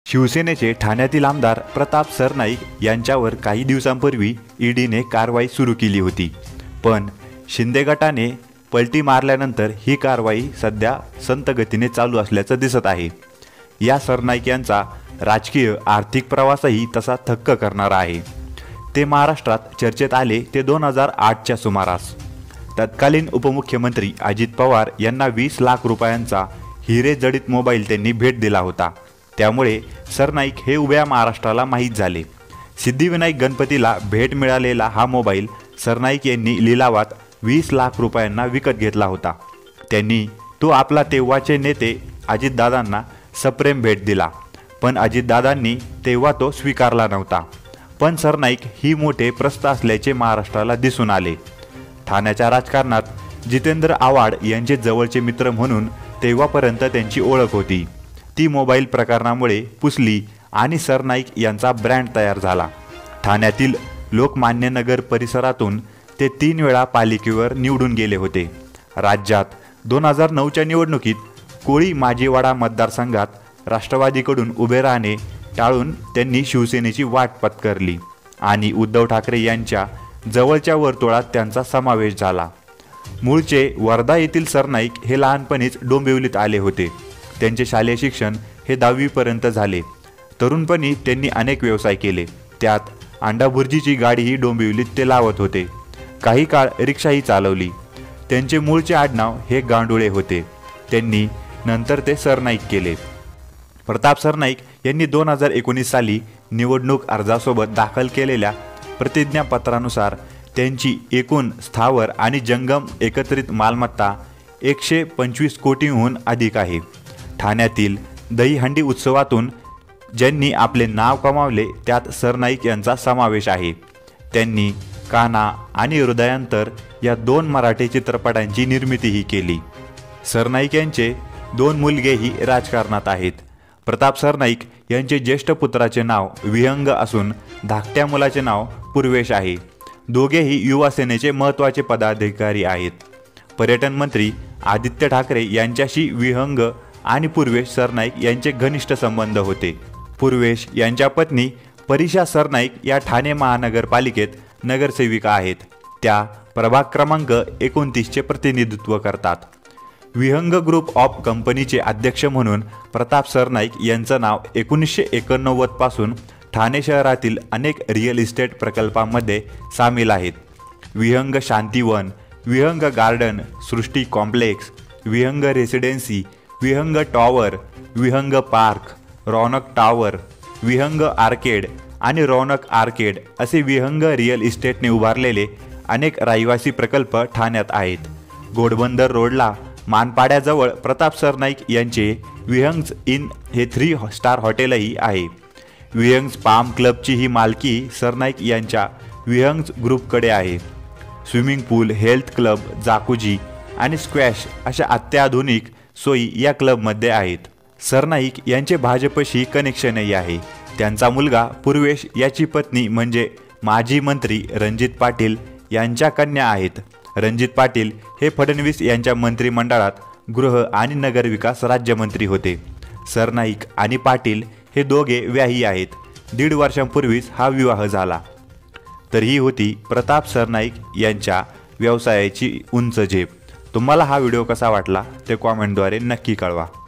शिवसेनेचे ठाण्यातील आमदार प्रताप सरनाईक यांच्यावर काही दिवसांपूर्वी ईडीने कारवाई सुरू केली होती, पण शिंदे गटाने पलटी मारल्यानंतर ही कारवाई सध्या संत गतीने चालू असल्याचं दिसत आहे। या सरनाईक यांचा राजकीय आर्थिक प्रवासही तसा थक्क करणारा आहे। ते महाराष्ट्रात चर्चेत आले ते 2008च्या सुमारास। तत्कालीन उपमुख्यमंत्री अजित पवार यांना 20 लाख रुपयांचा हिरे जडित मोबाईल त्यांनी भेट दिला होता। त्यामुळे सरनाईक हे उभ्या महाराष्ट्राला माहीत झाले। सिद्धिविनायक गणपतीला भेट मिळालेला हा मोबाईल सरनाईक यांनी लिलावात 20 लाख रुपयांना विकत घेतला होता। त्यांनी तो आपला तेव्हाचे नेते अजितदादांना सप्रेम भेट दिला, पण अजितदादांनी तेव्हा तो स्वीकारला नव्हता। पण सरनाईक ही मोठे प्रस्थ असल्याचे महाराष्ट्राला दिसून आले। ठाण्याच्या राजकारणात जितेंद्र आव्हाड यांचे जवळचे मित्र म्हणून तेव्हापर्यंत त्यांची ओळख होती, ती मोबाईल प्रकरणामुळे पुसली आणि सरनाईक यांचा ब्रँड तयार झाला। ठाण्यातील लोकमान्य नगर परिसरातून ते 3 वेळा पालिकेवर निवडून गेले होते। राज्यात 2009च्या निवडणुकीत कोळी माजीवाडा मतदारसंघात राष्ट्रवादीकडून उभे राहणे टाळून त्यांनी शिवसेनेची वाट पत्करली आणि उद्धव ठाकरे यांच्या जवळच्या वर्तुळात त्यांचा समावेश झाला। मूळचे वर्धा येथील सरनाईक हे लहानपणीच डोंबिवलीत आले होते। त्यांचे शालेय शिक्षण हे 10वी पर्यंत झाले। तरुणपणी त्यांनी अनेक व्यवसाय केले, त्यात अंडाभुर्जीची गाडीही डोंबिवलीत ते लावत होते। काही काळ रिक्षाही चालवली। त्यांचे मूळचे आडनाव हे गांडुळे होते। त्यांनी नंतर ते सरनाईक केले। प्रताप सरनाईक यांनी 2019 साली निवडणूक अर्जासोबत दाखल केलेल्या प्रतिज्ञापत्रानुसार त्यांची एकूण स्थावर आणि जंगम एकत्रित मालमत्ता 125 कोटींहून अधिक आहे। ठाण्यातील दहीहंडी उत्सवातून ज्यांनी आपले नाव कमावले त्यात सरनाईक यांचा समावेश आहे। त्यांनी कान्हा आणि हृदयांतर या 2 मराठी चित्रपटांची निर्मितीही केली। सरनाईक यांचे 2 मुलगेही राजकारणात आहेत। प्रताप सरनाईक यांचे ज्येष्ठ पुत्राचे नाव विहंग असून धाकट्या मुलाचे नाव पूर्वेश आहे। दोघेही युवा सेनेचे महत्त्वाचे पदाधिकारी आहेत। पर्यटन मंत्री आदित्य ठाकरे यांच्याशी विहंग आणि पूर्वेश सरनाईक यांचे घनिष्ठ संबंध होते। पूर्वेश यांच्या पत्नी परिषा सरनाईक या ठाणे महानगरपालिकेत नगरसेविका आहेत। त्या प्रभाग क्रमांक 29चे प्रतिनिधित्व करतात। विहंग ग्रुप ऑफ कंपनीचे अध्यक्ष म्हणून प्रताप सरनाईक यांचं नाव 1989 पासून ठाणे शहरातील अनेक रिअल इस्टेट प्रकल्पांमध्ये सामील आहेत। Vihang Shantivan, Vihang garden, Srushti complex, Vihang residency, Vihang tower, Vihang park, Raunak tower, Vihang arcade आणि रौनक आर्केड असे विहंग रिअल इस्टेटने उभारलेले अनेक रहिवासी प्रकल्प ठाण्यात आहेत। घोडबंदर रोडला मानपाड्याजवळ प्रताप सरनाईक यांचे विहंग्स इन हे 3 स्टार हॉटेलही आहे। विहंग्स पाम क्लबची ही मालकी सरनाईक यांच्या विहंग्स ग्रुपकडे आहे। Swimming pool, health club, jacuzzi आणि स्क्वॅश अशा अत्याधुनिक सोयी या क्लबमध्ये आहेत। सरनाईक यांचे भाजपशी कनेक्शनही आहे। त्यांचा मुलगा पूर्वेश याची पत्नी म्हणजे माजी मंत्री रणजित पाटील यांच्या कन्या आहेत। रणजित पाटील हे फडणवीस यांच्या मंत्रिमंडळात गृह आणि नगरविकास राज्यमंत्री होते। सरनाईक आणि पाटील हे दोघे व्याही आहेत। 1.5 वर्षांपूर्वीच हा विवाह झाला। तर ही होती प्रताप सरनाईक यांच्या व्यवसायाची उंच झेप। तुम्हाला हा व्हिडिओ कसा वाटला ते कॉमेंटद्वारे नक्की कळवा।